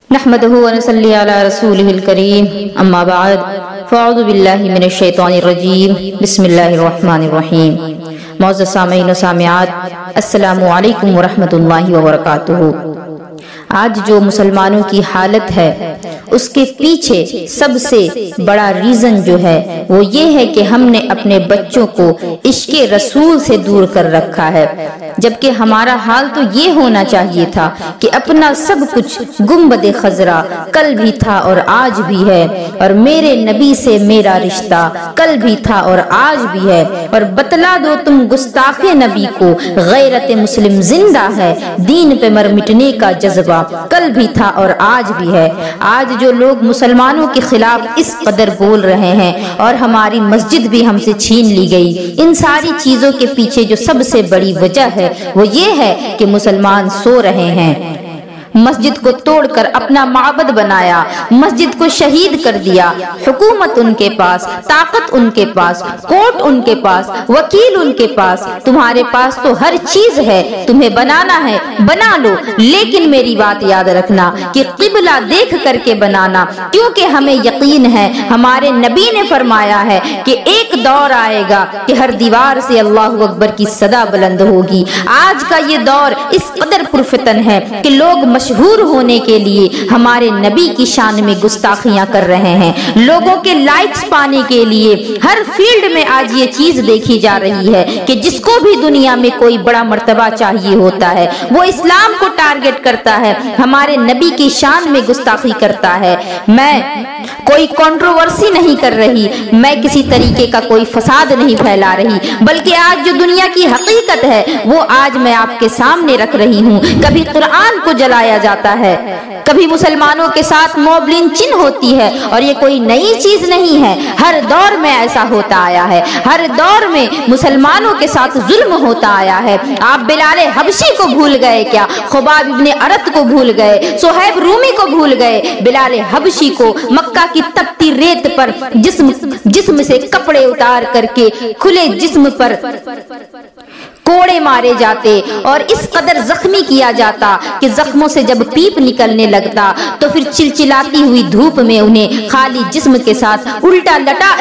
نحمده ونصلي على رسوله الكريم اما بعد فاعوذ بالله من الشیطان الرجیم بسم اللہ الرحمن الرحیم۔ معزز سامعین و سامعات، السلام علیکم ورحمۃ اللہ وبرکاتہ۔ آج جو مسلمانوں کی حالت ہے اس کے پیچھے سب سے بڑا ریزن جو ہے وہ یہ ہے کہ ہم نے اپنے بچوں کو عشق رسول سے دور کر رکھا ہے، جبکہ ہمارا حال تو یہ ہونا چاہیے تھا کہ اپنا سب کچھ گنبد خضرا کل بھی تھا اور آج بھی ہے، اور میرے نبی سے میرا رشتہ کل بھی تھا اور آج بھی ہے، اور بتلا دو تم گستاخ نبی کو غیرت مسلم زندہ ہے، دین پہ مر مٹنے کا جذبہ کل بھی تھا اور آج بھی ہے۔ آج جو لوگ مسلمانوں کے خلاف اس قدر بول رہے ہیں اور ہماری مسجد بھی ہم سے چھین لی گئی، ان ساری چیزوں کے پیچھے جو سب سے بڑی وجہ ہے وہ یہ ہے کہ مسلمان سو رہے ہیں۔ مسجد کو توڑ کر اپنا معبد بنایا، مسجد کو شہید کر دیا، حکومت ان کے پاس، طاقت ان کے پاس، کورٹ ان کے پاس، وکیل ان کے پاس، تمہارے پاس تو ہر چیز ہے، تمہیں بنانا ہے بنا لو، لیکن میری بات یاد رکھنا کہ قبلہ دیکھ کر کے بنانا، کیونکہ ہمیں یقین ہے، ہمارے نبی نے فرمایا ہے کہ ایک دور آئے گا کہ ہر دیوار سے اللہ اکبر کی صدا بلند ہوگی۔ آج کا یہ دور اس قدر پرفتن ہے کہ لوگ مشہور ہونے کے لیے ہمارے نبی کی شان میں گستاخیاں کر رہے ہیں، لوگوں کے لائکس پانے کے لیے ہر فیلڈ میں آج یہ چیز دیکھی جا رہی ہے کہ جس کو بھی دنیا میں کوئی بڑا مرتبہ چاہیے ہوتا ہے وہ اسلام کو ٹارگٹ کرتا ہے، ہمارے نبی کی شان میں گستاخی کرتا ہے۔ میں کوئی کنٹروورسی نہیں کر رہی، میں کسی طریقے کا کوئی فساد نہیں پھیلا رہی، بلکہ آج جو دنیا کی حقیقت ہے وہ آج میں آپ کے سامنے رکھ رہی ہوں۔ کبھی قرآن کو جلایا جاتا ہے، کبھی مسلمانوں کے ساتھ موب لنچنگ ہوتی ہے، اور یہ کوئی نئی چیز نہیں ہے، ہر دور میں ایسا ہوتا آیا ہے، ہر دور میں مسلمانوں کے ساتھ ظلم ہوتا آیا ہے۔ آپ بلال حبشی کو بھول گئے کیا؟ خباب ابن ارت کو بھول گئے، صہیب رومی کو بھول گئے؟ بلال حبشی کو مکہ کی تپتی ریت پر جسم سے کپڑے اتار کر کے کھلے جسم پر کوڑے مارے جاتے اور اس قدر زخمی کیا جاتا کہ زخموں سے جب پیپ نکلنے لگتا تو پھر چلچلاتی ہوئی دھوپ میں انہیں خالی جسم کے ساتھ الٹا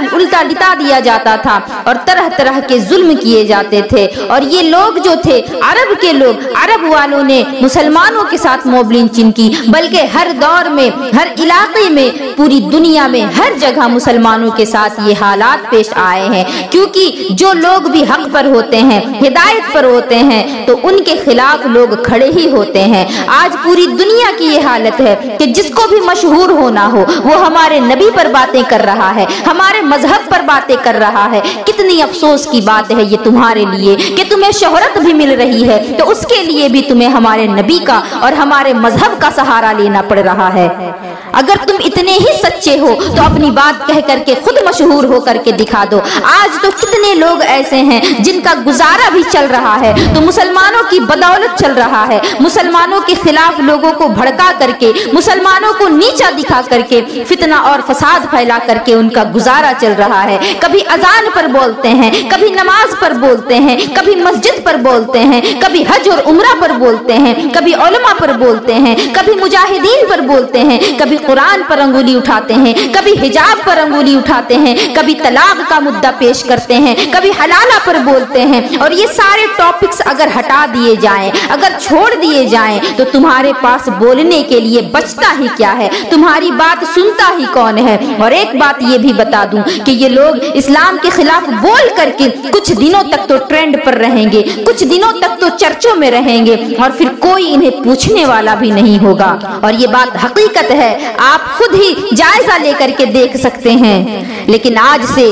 لٹا دیا جاتا تھا، اور طرح طرح کے ظلم کیے جاتے تھے۔ اور یہ لوگ جو تھے عرب کے لوگ، عرب والوں نے مسلمانوں کے ساتھ موب لنچنگ کی، بلکہ ہر دور میں، ہر علاقے میں، پوری دنیا میں ہر جگہ مسلمانوں کے ساتھ یہ حالات پیش آئے ہیں، کیونکہ جو لوگ بھی حق پر ہوتے ہیں، ہدایت پر ہوتے ہیں، تو ان کے خلاف لوگ کھڑے ہی ہوتے ہیں۔ آج پوری دنیا کی یہ حالت ہے کہ جس کو بھی مشہور ہونا ہو وہ ہمارے نبی پر باتیں کر رہا ہے، ہمارے مذہب پر باتیں کر رہا ہے۔ کتنی افسوس کی بات ہے یہ تمہارے لیے کہ تمہیں شہرت بھی مل رہی ہے تو اس کے لیے بھی تمہیں ہمارے نبی کا اور ہمارے مذہب کا سہارا لینا پڑ رہا ہے۔ اگر تم اتنے ہی سچے ہو تو اپنی بات کہہ کر کے خود مشہور ہو کر کے دکھا دو۔ آج تو کتنے لوگ ایسے ہیں جن کا گزارا بھی چل رہا ہے تو مسلمانوں کی بدولت چل رہا ہے، مسلمانوں کے خلاف لوگوں کو بھڑکا کر کے، مسلمانوں کو نیچا دکھا کر کے، فتنہ اور فساد پھیلا کر کے ان کا گزارا چل رہا ہے۔ کبھی اذان پر بولتے ہیں، کبھی نماز پر بولتے ہیں، کبھی مسجد پر بولتے ہیں، کبھی حج اور عمرہ پر بولتے ہیں، کبھی علماء پر بولتے ہیں، کبھی مجاہدین پر بولتے ہیں، کبھی قرآن پر انگلی اٹھاتے ہیں، کبھی حجاب پر انگلی اٹھاتے ہیں، کبھی طلاق کا مدعا پیش کرتے ہیں، کبھی حلالہ پر بولتے ہیں۔ اور یہ سارے ٹاپکس اگر ہٹا دیے جائیں، اگر چھوڑ دیے جائیں تو تمہارے پاس بولنے کے لیے بچتا ہی کیا ہے؟ تمہاری بات سنتا ہی کون ہے؟ اور ایک بات یہ بھی بتا دوں کہ یہ لوگ اسلام کے خلاف بول کر کے کچھ دنوں تک تو ٹرینڈ پر رہیں گے، کچھ دنوں تک تو چرچوں میں رہیں گے، اور پھر کوئی انہیں پوچھنے والا بھی نہیں ہوگا۔ اور یہ بات حقیقت ہے، آپ خود ہی جائزہ لے کر کے دیکھ سکتے ہیں۔ لیکن آج سے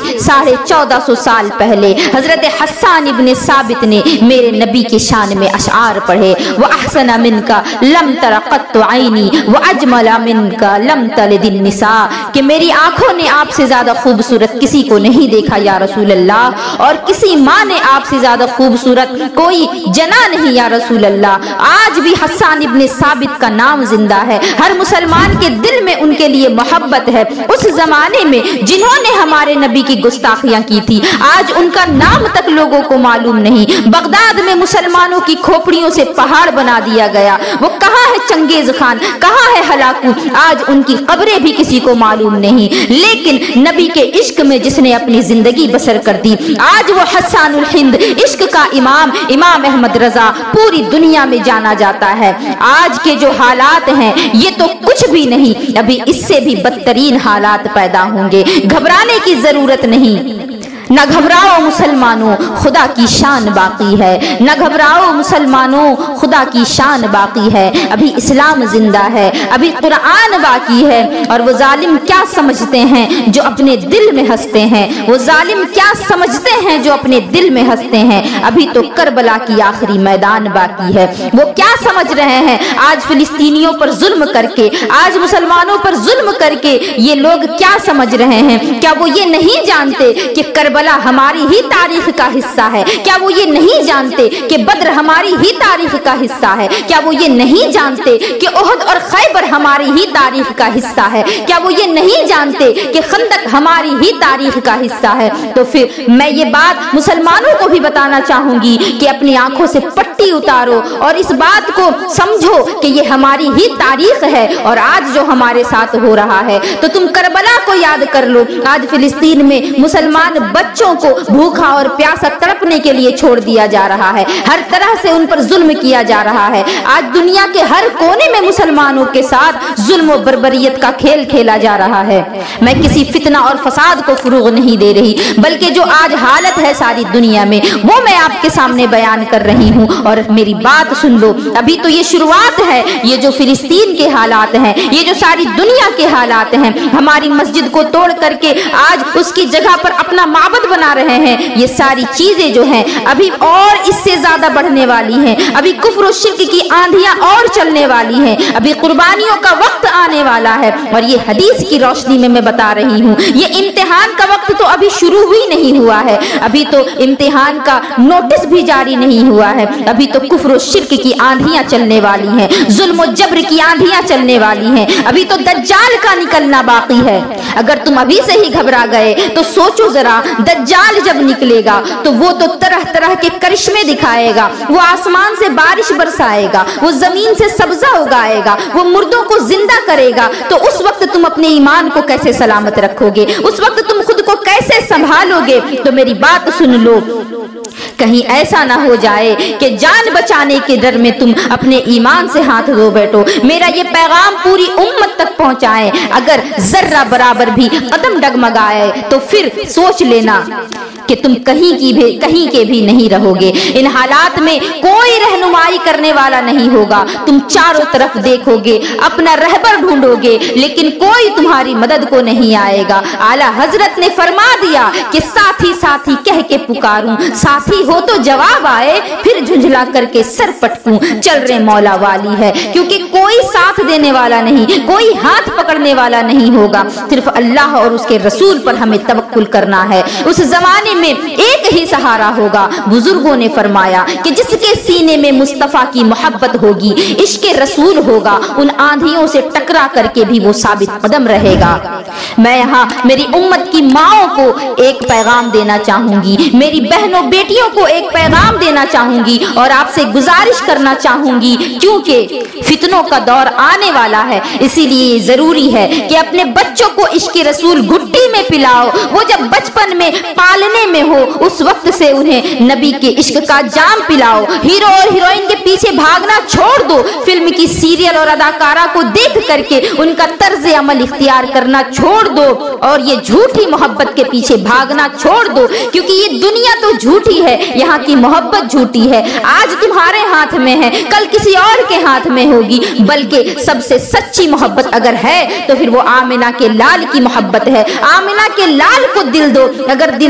1450 سال پہلے حضرت حسان ابن ثابت نے میرے نبی کی شان میں اشعار پڑھے، وَأَحْسَنَ مِنْكَ لَمْ تَرَ قَطُّ عَيْنِي وَأَجْمَلَ مِنْكَ لَمْ تَلِدِ النِّسَاء، کہ میری آنکھوں نے آپ سے زیادہ خوبصورت کسی کو نہیں دیکھا یا رسول اللہ، اور کسی ماں نے آپ سے زیادہ خوبصورت کوئی جنا نہیں یا رسول اللہ۔ آج بھی حسان ابن ثابت کا نام زندہ ہے، ہر مسلمان کے دل میں ان کے لیے محبت ہے۔ اس زمانے میں جنہوں نے ہمارے نبی کی گستاخیاں کی تھی آج ان کا نام تک لوگوں کو معلوم نہیں۔ بغداد میں مسلمانوں کی کھوپڑیوں سے پہاڑ بنا دیا گیا، وہ کہاں ہے چنگیز خان، کہاں ہے ہلاکو، آج ان کی قبریں بھی کسی کو معلوم نہیں۔ لیکن نبی کے عشق میں جس نے اپنی زندگی بسر کر دی آج وہ حسان الہند، عشق کا امام احمد رضا پوری دنیا میں جانا جاتا ہے۔ آج کے جو حالات ہیں یہ تو کچھ بھی نہیں، ابھی اس سے بھی بدترین حالات پیدا ہوں گے۔ گھبرانے کی ضرورت نہیں، نہ گھبراؤ مسلمانوں، خدا کی شان باقی ہے، نہ گھبراؤ مسلمانوں، خدا کی شان باقی ہے۔ ابھی اسلام زندہ ہے، ابھی قرآن باقی ہے۔ اور وہ ظالم کیا سمجھتے ہیں جو اپنے دل میں ہنستے ہیں، وہ ظالم کیا سمجھتے ہیں جو اپنے دل میں ہنستے ہیں، ابھی تو کربلا کی آخری میدان باقی ہے۔ وہ کیا سمجھ رہے ہیں آج فلسطینیوں پر ظلم کر کے، آج مسلمانوں پر ظلم کر کے یہ لوگ کیا سمجھ رہے ہیں؟ کیا وہ یہ نہیں جانتے کہ کربلا ہماری ہی تاریخ کا حصہ ہے؟ کیا وہ یہ نہیں جانتے کہ بدر ہماری ہی تاریخ کا حصہ ہے؟ کیا وہ یہ نہیں جانتے کہ احد اور خیبر ہماری ہی تاریخ کا حصہ ہے؟ کیا وہ یہ نہیں جانتے کہ خندق ہماری ہی تاریخ کا حصہ ہے؟ تو پھر میں یہ بات مسلمانوں کو بھی بتانا چاہوں گی کہ اپنی آنکھوں سے پٹی اتارو اور اس بات کو سمجھو کہ یہ ہماری ہی تاریخ ہے اور آج جو ہمارے ساتھ ہو رہا ہے تو تم کربلا کو یاد کر لو۔ آج فلسطین میں مسلمان بچوں کو بھوکا اور پیاسا تڑپنے کے لیے چھوڑ دیا جا رہا ہے، ہر طرح سے ان پر ظلم کیا جا رہا ہے۔ آج دنیا کے ہر کونے میں مسلمانوں کے ساتھ ظلم و بربریت کا کھیل کھیلا جا رہا ہے۔ میں کسی فتنہ اور فساد کو فروغ نہیں دے رہی، بلکہ جو آج حالت ہے ساری دنیا میں وہ میں آپ کے سامنے بیان کر رہی ہوں، اور میری بات سن لو۔ ابھی تو یہ شروعات ہے، یہ جو فلسطین کے حالات ہیں، یہ جو ساری دنیا کے حالات ہیں، ہماری مسجد کو توڑ کر کے آج اس کی جگہ پر اپنا معبد بنا رہے ہیں، یہ ساری چیزیں جو ہیں ابھی اور اس سے زیادہ بڑھنے والی ہیں۔ ابھی کفر و شرک کی آندھیاں اور چلنے والی ہیں، ابھی قربانیوں کا وقت آنے والا ہے، اور یہ حدیث کی روشنی میں بتا رہی ہوں۔ یہ امتحان کا وقت تو ابھی شروع ہی نہیں ہوا ہے، ابھی تو امتحان کا نوٹس بھی جاری نہیں ہوا ہے، ابھی تو کفر و شرک کی آندھیاں چلنے والی ہیں، ظلم و جبر کی آندھیاں چلنے والی ہیں، ابھی تو دجال کا نکلنا باقی ہے۔ اگر تم ابھی سے ہی گھبرا گئے تو سوچو ذرا، دجال جب نکلے گا تو وہ تو طرح طرح کے کرشمے دکھائے گا، وہ آسمان سے بارش برسائے گا، وہ زمین سے سبزہ اگائے گا، وہ مردوں کو زندہ کرے گا، تو اس وقت تم اپنے ایمان کو کیسے سلامت رکھو گے؟ اس وقت تم خود کو کیسے سنبھالو گے؟ تو میری بات سن لو، کہیں ایسا نہ ہو جائے کہ جان بچانے کے ڈر میں تم اپنے ایمان سے ہاتھ دھو بیٹھو۔ میرا یہ پیغام پوری امت تک پہنچائیں، اگر ذرہ برابر بھی قدم ڈگمگائے تو پھر سوچ لینا کہ تم کہیں کے بھی نہیں رہو گے۔ ان حالات میں کوئی رہنمائی کرنے والا نہیں ہوگا، تم چاروں طرف دیکھو گے، اپنا رہبر ڈھونڈو گے، لیکن کوئی تمہاری مدد کو نہیں آئے گا۔ اعلیٰ حضرت نے فرما دیا کہ ساتھی ساتھی کہہ کے پکاروں، ساتھی ہو تو جواب آئے، پھر جھنجھلا کر کے سر پٹکوں، چل رہے مولا والی ہے، کیونکہ کوئی ساتھ دینے والا نہیں، کوئی ہاتھ پکڑنے والا نہیں ہوگا، صرف اللہ اور اس کے رسول پر ہمیں توکل کرنا ہے۔ اس زمانے میں ایک ہی سہارا ہوگا۔ بزرگوں نے فرمایا کہ جس کے سینے میں مصطفیٰ کی محبت ہوگی، عشق رسول ہوگا، ان آندھیوں سے ٹکرا کر کے بھی وہ ثابت قدم رہے گا۔ میں یہاں میری امت کی ماؤں کو ایک پیغام دینا چاہوں گی، میری بہنوں بیٹیوں کو ایک پیغام دینا چاہوں گی، اور آپ سے گزارش کرنا چاہوں گی، کیونکہ فتنوں کا دور آنے والا ہے، اسی لیے ضروری ہے کہ اپنے بچوں کو عشق رسول گھٹی میں پلاؤ۔ وہ جب بچپن میں پالنے میں ہو اس وقت سے انہیں نبی کے عشق کا جام پلاؤ۔ ہیرو اور ہیروئن کے پیچھے بھاگنا چھوڑ دو، فلم کی سیریل اور اداکارہ کو دیکھ کر کے ان کا طرز عمل اختیار کرنا چھوڑ دو، اور یہ جھوٹی محبت کے پیچھے بھاگنا چھوڑ دو، کیونکہ یہ دنیا تو جھوٹی ہے، یہاں کی محبت جھوٹی ہے۔ آج تمہارے ہاتھ میں ہے، کل کسی اور کے ہاتھ میں ہوگی، بلکہ سب سے سچی محبت اگر ہے تو پھر وہ آمنہ کے لال کی محبت ہے۔ آمنہ کے لال کو دل دو، اگر دل دینا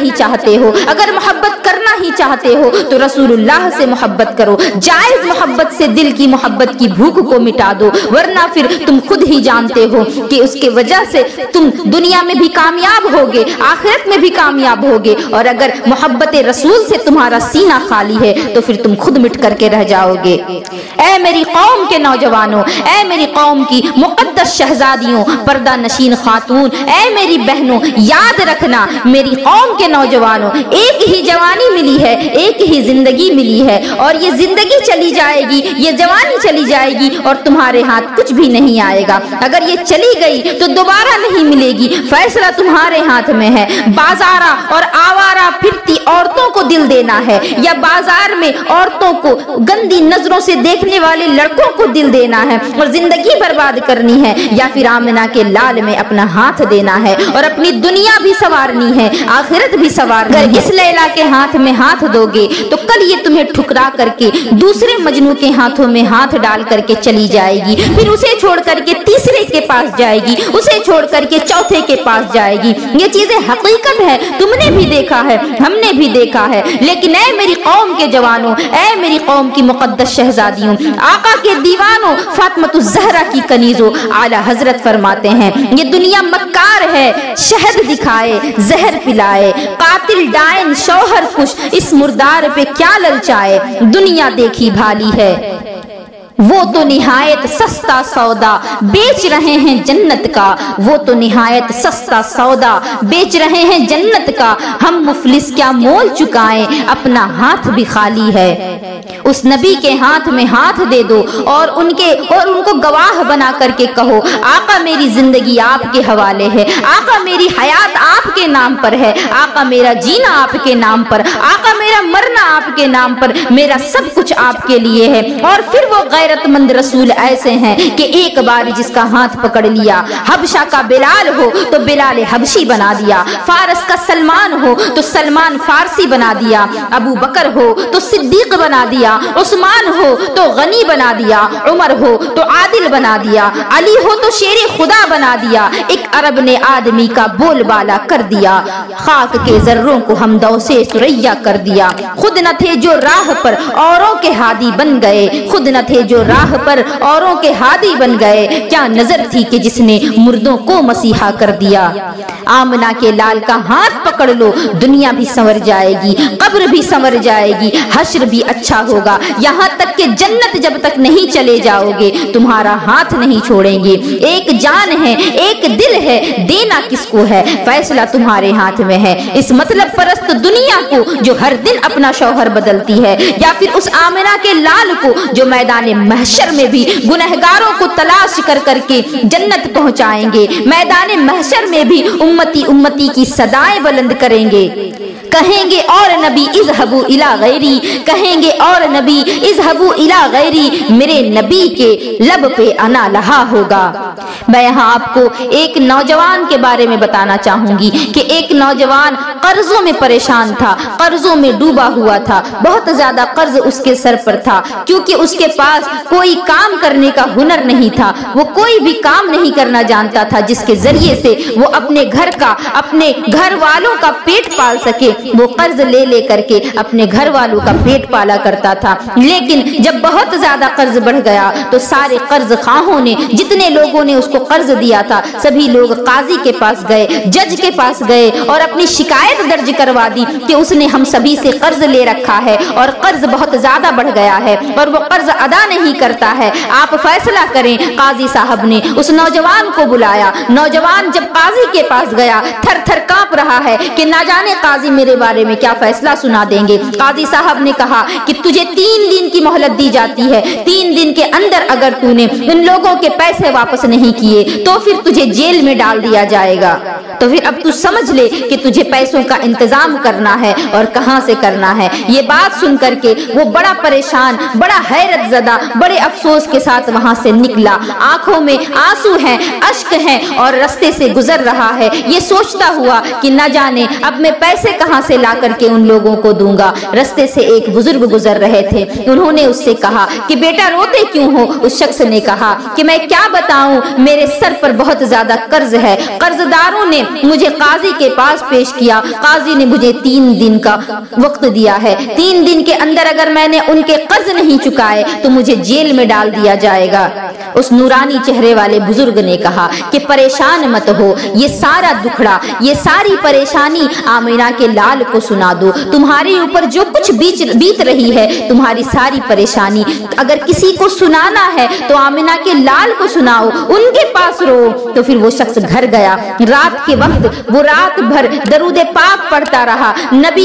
ہی چاہتے ہو، اگر محبت کرنا ہی چاہتے ہو تو رسول اللہ سے محبت کرو، جائز محبت سے دل کی محبت کی بھوک کو مٹا دو، ورنہ پھر تم خود ہی جانتے ہو کہ اس کے وجہ سے تم دنیا میں بھی کامیاب ہوگے، آخرت میں بھی کامیاب ہوگے، اور اگر محبت رسول سے تمہارا سینہ خالی ہے تو پھر تم خود مٹ کر کے رہ جاؤ گے۔ اے میری قوم کے نوجوانوں، اے میری قوم کی مقدس شہزادیوں، پردہ نشین خاتون، اے میری بہنوں، یاد رکھنا میری قوم کے نوجوانوں، ایک ہی جوانی ملی ہے، ایک ہی زندگی ملی ہے، اور یہ زندگی چلی جائے گی، یہ جوانی چلی جائے گی اور تمہارے ہاتھ کچھ بھی نہیں آئے گا۔ اگر یہ چلی گئی تو دوبارہ نہیں ملے گی، فیصلہ تمہارے ہاتھ میں ہے۔ بازارہ اور آوارہ پھرتی عورتوں کو دل دینا ہے، یا بازار میں عورتوں کو گندی نظروں سے دیکھنے والے لڑکوں کو دل دینا ہے اور زندگی برباد کرنی ہے، یا پھر آمنہ کے لال میں اپنا ہاتھ دینا ہے اور اپنی دنیا بھی سنوارنی ہے، آخرت بھی سنوارنی ہے۔ اگر اس لیلا کے ہاتھ میں ہاتھ دو گے تو کل یہ تمہیں ٹھکرا کر کے دوسرے مجنوں کے ہاتھوں میں ہاتھ ڈال کر کے چلی جائے گی، پھر اسے چھوڑ کر کے تیسرے کے پاس جائے گی، اسے چھوڑ کر کے چوتھے کے پاس جائے گی۔ یہ چیزیں حقیقت ہے، تم نے بھی دیکھا ہے، ہم نے بھی دیکھا ہے۔ لیکن اے میری قوم کے جوانوں، اے میری قوم کی مقدس شہزادیوں، آقا کے دیوانوں، فاطمۃ الزہرا کی کنیزوں، اعلی حضرت فرماتے ہیں یہ دنیا مکار ہے، شہد دکھائے، زہر پلائے، قاتل ڈائن شوہر کش، اس مردار پہ کیا للچائے، دنیا دیکھی بھالی ہے۔ وہ تو نہایت سستا سودا بیچ رہے ہیں جنت کا، وہ تو نہایت سستا سودا بیچ رہے ہیں جنت کا، ہم مفلس کیا مول چکائیں، اپنا ہاتھ بھی خالی ہے۔ اس نبی کے ہاتھ میں ہاتھ دے دو اور ان کو گواہ بنا کر کے کہو آقا میری زندگی آپ کے حوالے ہے، آقا میری حیات آپ کے نام پر ہے، آقا میرا جینا آپ کے نام پر، آقا میرا مرنا آپ کے نام پر، میرا سب کچھ آپ کے لیے ہے۔ اور پھر وہ غیرت مند رسول ایسے ہیں کہ ایک بار جس کا ہاتھ پکڑ لیا، حبشہ کا بلال ہو تو بلال حبشی بنا دیا، فارس کا سلمان ہو تو سلمان فارسی بنا دیا، ابو بکر ہو تو صدیق بنا دیا، عثمان ہو تو غنی بنا دیا، عمر ہو تو عادل بنا دیا، علی ہو تو شیر خدا بنا دیا، ایک عرب نے آدمی کا بول بالا کر دیا، خاک کے ذروں کو ہمدو سے سریا کر دیا، خود نہ تھے جو راہ پر اوروں کے ہادی بن گئے، خود نہ تھے جو راہ پر اوروں کے ہادی بن گئے، کیا نظر تھی کہ جس نے مردوں کو مسیحا کر دیا۔ آمنہ کے لال کا ہاتھ پکڑ لو، دنیا بھی سنور جائے گی، قبر بھی سنور جائے گی، حشر بھی اچھا ہوگا، یہاں تک کہ جنت جب تک نہیں چلے جاؤ گے تمہارا ہاتھ نہیں چھوڑیں گے۔ ایک جان ہے، ایک دل ہے، دینا کس کو ہے، فیصلہ تمہارے ہاتھ میں ہے۔ اس مطلب پرست دنیا کو جو ہر دن اپنا شوہر بدلتی ہے، یا پھر اس آمنہ کے لال کو جو میدان محشر میں بھی گنہگاروں کو تلاش کر کر کے جنت پہنچائیں گے، میدان محشر میں بھی امتی امتی کی صدائیں بلند کریں گے، کہیں گے اور نبی اذهبوا الی غیری، کہیں گے اور نبی اذهبوا الی غیری، میرے نبی کے لب پہ انا لہا ہوگا۔ میں یہاں آپ کو ایک نوجوان کے بارے میں بتانا چاہوں گی کہ ایک نوجوان قرضوں میں پریشان تھا، قرضوں میں ڈوبا ہوا تھا، بہت زیادہ قرض اس کے سر پر تھا، کیونکہ اس کے پاس کوئی کام کرنے کا ہنر نہیں تھا، وہ کوئی بھی کام نہیں کرنا جانتا تھا جس کے ذریعے سے وہ اپنے گھر کا، اپنے گھر والوں کا پیٹ پال سکے۔ وہ قرض لے لے کر کے اپنے گھر والوں کا پیٹ پالا کرتا تھا، لیکن جب بہت زیادہ قرض بڑھ گیا تو سارے قرض خواہوں نے، جتنے لوگوں نے اس کو قرض دیا تھا، سبھی لوگ قاضی کے پاس گئے، جج کے پاس گئے اور اپنی شکایت درج کروا دی کہ اس نے ہم سبھی سے قرض لے رکھا ہے اور قرض بہت زیادہ بڑھ گیا ہے اور وہ قرض ادا نہیں کرتا ہے، آپ فیصلہ کریں۔ قاضی صاحب نے اس نوجوان کو بلایا، نوجوان جب قاضی کے پاس گیا تھر تھر کانپ رہا ہے کہ نہ جانے قاضی میرے بارے میں کیا فیصلہ سنا دیں گے۔ قاضی صاحب نے کہا کہ تجھے 3 دن کی مہلت دی جاتی ہے، 3 دن کے اندر اگر تو نے ان لوگوں کے پیسے واپس نہیں کیے تو پھر تجھے جیل میں ڈال دیا جائے گا۔ تو پھر اب تو سمجھ لے کہ تجھے پیسوں کا انتظام کرنا ہے اور کہاں سے کرنا ہے۔ یہ بات سن کر کے وہ بڑا پریشان، بڑا حیرت زدہ، बड़े अफसोस के साथ वहां से निकला। आंखों में आंसू हैं, अश्क हैं और रास्ते से गुजर रहा है। ये सोचता हुआ कि न जाने अब मैं पैसे कहां से ला करके उन लोगों को दूंगा। रास्ते से एक बुजुर्ग गुजर रहे थे। उन्होंने उससे कहा कि बेटा रोते क्यों हो? उस शख्स ने कहा कि मैं क्या बताऊं, मेरे सर पर बहुत ज्यादा कर्ज है। कर्जदारों ने मुझे काजी के पास पेश किया। काजी ने मुझे 3 दिन का वक्त दिया है। 3 दिन के अंदर अगर मैंने उनके कर्ज नहीं चुकाए तो मुझे जेल में डाल दिया जाएगा। उस नूरानी चेहरे वाले बुजुर्ग ने कहा कि परेशान मत हो, ये सारा दुखड़ा, ये सारी परेशानी आमिना के लाल को सुना दो। तुम्हारे ऊपर जो कुछ बीत रही है, तुम्हारी सारी परेशानी अगर किसी को सुनाना है तो आमिना के लाल को सुनाओ, उनके पास रो। तो फिर वो शख्स घर गया। रात के वक्त वो रात भर दरूद पाक पढ़ता रहा,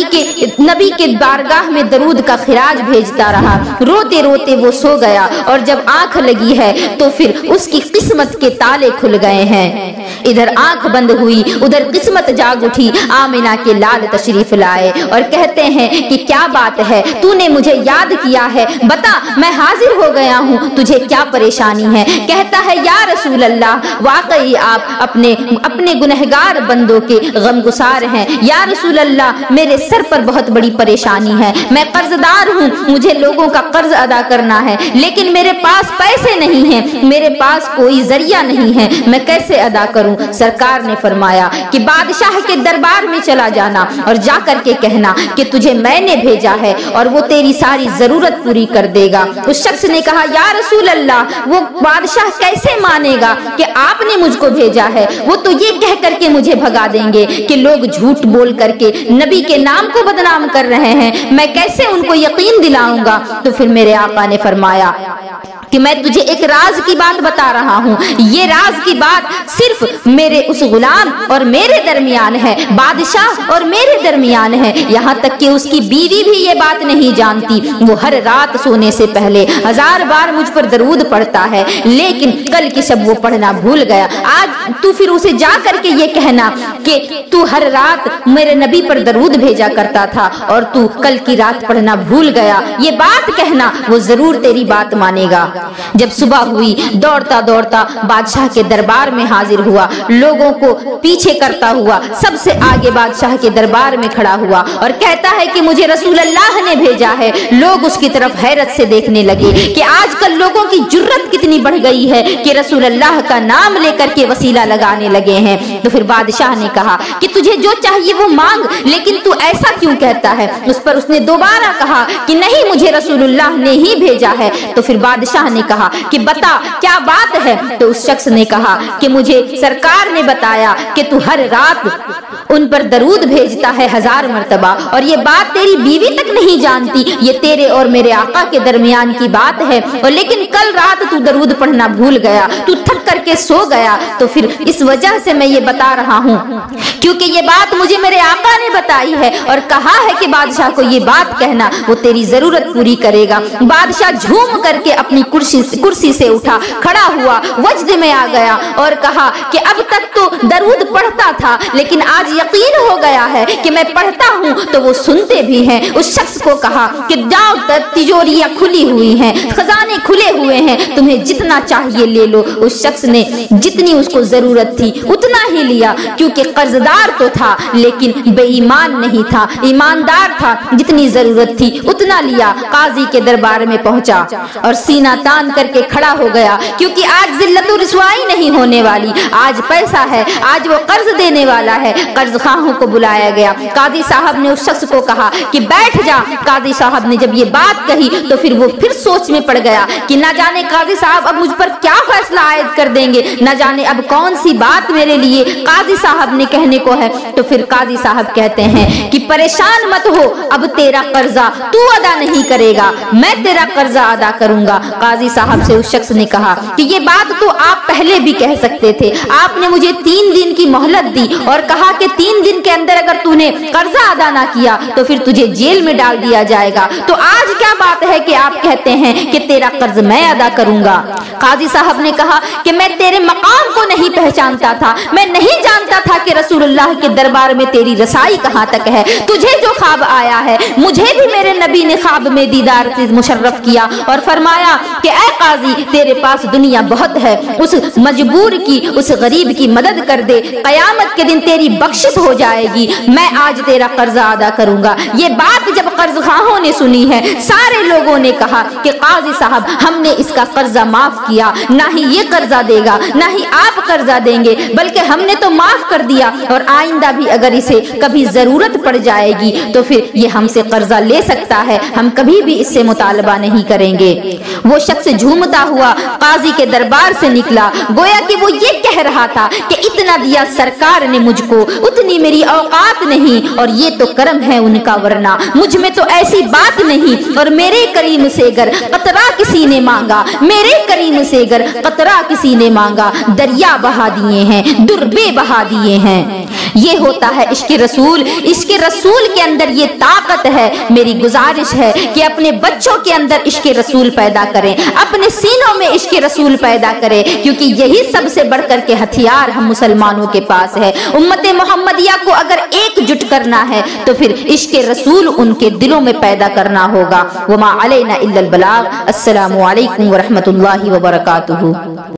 नबी के बारगाह में दरूद का खिराज भेजता रहा। रोते रोते वो सो गया और जब आंख लगी है तो फिर उसकी किस्मत के ताले खुल गए हैं। इधर आंख बंद हुई, उधर किस्मत जाग उठी। आमिना के लाल तशरीफ लाए और कहते हैं कि क्या बात है, तूने मुझे याद किया है, बता मैं हाजिर हो गया हूँ, तुझे क्या परेशानी है? कहता है या रसूल अल्लाह, वाकई आप अपने गुनहगार बंदों के गमगुसार हैं। या रसूल अल्लाह, मेरे सर पर बहुत बड़ी परेशानी है, मैं कर्जदार हूँ, मुझे लोगों का कर्ज अदा करना है, लेकिन मेरे पास पैसे नहीं हैं, मेरे पास कोई जरिया नहीं है, मैं कैसे अदा करूं? सरकार ने फरमाया कि बादशाह के दरबार में चला जाना और जाकर के कहना कि तुझे मैंने भेजा है और वो तेरी सारी जरूरत पूरी कर देगा। उस शख्स ने कहा या रसूल अल्लाह, वो बादशाह कैसे मानेगा कि आपने मुझको भेजा है? वो तो ये कह करके मुझे भगा देंगे कि लोग झूठ बोल करके नबी के नाम को बदनाम कर रहे हैं, मैं कैसे उनको यकीन दिलाऊंगा? तो फिर मेरे आका ने फरमाया कि मैं तुझे एक राज की बात बता रहा हूँ, ये राज की बात सिर्फ मेरे उस गुलाम और मेरे दरमियान है, बादशाह और मेरे दरमियान है। यहाँ तक कि उसकी बीवी भी ये बात नहीं जानती। वो हर रात सोने से पहले 1000 बार मुझ पर दरूद पढ़ता है, लेकिन कल की शब वो पढ़ना भूल गया। आज तू फिर उसे जा करके ये कहना कि तू हर रात मेरे नबी पर दरूद भेजा करता था और तू कल की रात पढ़ना भूल गया, ये बात कहना, वो जरूर तेरी बात मानेगा। जब सुबह हुई, दौड़ता दौड़ता बादशाह के दरबार में हाजिर हुआ, लोगों को पीछे करता हुआ सबसे आगे बादशाह के दरबार में खड़ा हुआ और कहता है कि मुझे रसूल अल्लाह ने भेजा है। लोग उसकी तरफ हैरत से देखने लगे कि आजकल लोगों की जुर्रत कितनी बढ़ गई है कि रसूल अल्लाह का नाम लेकर के वसीला लगाने लगे हैं। तो फिर बादशाह ने कहा कि तुझे जो चाहिए वो मांग, लेकिन तू ऐसा क्यों कहता है? उस पर उसने दोबारा कहा कि नहीं, मुझे रसूलुल्लाह ने ही भेजा है। तो फिर बादशाह ने कहा कि बता क्या बात है? तो उस शख्स ने कहा कि मुझे सरकार ने बताया कि तू हर रात उन पर दरूद भेजता है 1000 मर्तबा और ये बात तेरी बीवी तक नहीं जानती, ये तेरे और मेरे आका के दरमियान की बात है। और लेकिन कल रात तू दरूद पढ़ना भूल गया, तू थक करके सो गया। तो फिर इस वजह से मैं ये बता रहा हूँ क्योंकि ये बात मुझे मेरे आका ने बताई है और कहा है कि बादशाह को ये बात कहना, वो तेरी जरूरत पूरी करेगा। बादशाह झूम करके अपनी कुर्सी से उठा, खड़ा हुआ, वज्द में आ गया और कहा कि अब तक तो दरूद पढ़ता था, लेकिन आज यकीन हो गया है कि मैं पढ़ता हूँ तो वो सुनते भी हैं। उस शख्स को कहा कि जाओ, तिजोरियां खुली हुई हैं, खजाने खुले हुए हैं, तुम्हें जितना चाहिए ले लो। उस शख्स ने जितनी उसको जरूरत थी उतना ही लिया, क्योंकि कर्जदार तो था लेकिन बेईमान नहीं था, ईमानदार था। जितनी जरूरत थी उतना लिया। काजी के दरबार में पहुंचा और सीना तान करके खड़ा हो गया, क्योंकि आज जिल्लत और रिसवाई नहीं होने वाली, आज पैसा है, आज वो कर्ज देने वाला है। कर्ज खाहों को बुलाया गया। काजी साहब ने उस शख्स को कहा कि बैठ जा। काजी साहब ने जब ये बात कही तो फिर वो फिर सोच में पड़ गया कि न जाने काजी साहब अब मुझ पर क्या फैसला आयद कर देंगे, न जाने अब कौन सी बात मेरे लिए काजी साहब ने कहने को है। तो फिर काजी साहब कहते हैं कि परेशान मत हो, अब तेरा कर्जा तू अदा नहीं करेगा, मैं तेरा कर्जा अदा करूंगा। काजी साहब से उस शख्स ने कहा कि ये बात तो आप पहले भी कह सकते थे, آپ نے مجھے 3 دن کی مہلت دی اور کہا کہ 3 دن کے اندر اگر تو نے قرضہ ادا نہ کیا تو پھر تجھے جیل میں ڈال دیا جائے گا، تو آج کیا بات ہے کہ آپ کہتے ہیں کہ تیرا قرض میں ادا کروں گا؟ قاضی صاحب نے کہا کہ میں تیرے مقام کو نہیں پہچانتا تھا، میں نہیں جانتا تھا کہ رسول اللہ کے دربار میں تیری رسائی کہاں تک ہے۔ تجھے جو خواب آیا ہے مجھے بھی میرے نبی نے خواب میں دیدار سے مشرف کیا اور فرمایا کہ اے قاضی تیرے پاس دنیا بہت ہے، اس مجبور کی اس غریب کی مدد کر دے، قیامت کے دن تیری بخشش ہو جائے گی، میں آج تیرا قرضہ ادا کروں گا۔ یہ بات جب قرض خواہوں نے سنی ہے سارے لوگوں نے کہا کہ قاضی صاحب ہم نے اس کا قرضہ معاف کیا، نہ ہی یہ قرضہ دے گا نہ ہی آپ قرضہ دیں گے، بلکہ ہم نے تو معاف کر دیا اور آئندہ بھی اگر اسے کبھی ضرورت پڑ جائے گی تو پھر یہ ہم سے قرضہ لے سکتا ہے، ہم کبھی بھی اس سے مطالبہ نہیں کریں گے۔ وہ شخص جھومتا ہوا قاضی کے دربار سے نکلا، گویا کہ وہ یہ کہہ رہا تھا کہ اتنا دیا سرکار نے مجھ کو، اتنی میری اوقات نہیں، اور یہ تو کرم ہے ان کا، ورنہ مجھ میں تو ایسی بات نہیں، اور میرے کریم سے اگر قطرہ کسی نے مانگا، میرے کریم سے اگر قطرہ کسی نے مانگا، دریا بہا دیے ہیں، دربے بہا دیے ہیں۔ یہ ہوتا ہے عشق رسول، عشق رسول کے اندر یہ طاقت ہے۔ میری گزارش ہے کہ اپنے بچوں کے اندر عشق رسول پیدا کریں، اپنے سینوں میں عشق رسول پیدا کریں، کیونکہ یہی سب سے بڑھ کر کے ہتھیار ہم مسلمانوں کے پاس ہے۔ امت محمدیہ کو اگر ایک جٹ کرنا ہے تو پھر عشق رسول ان کے دلوں میں پیدا کرنا ہوگا۔ وما علینا الا البلاغ۔ السلام علیکم ورحمۃ اللہ وبرکاتہ۔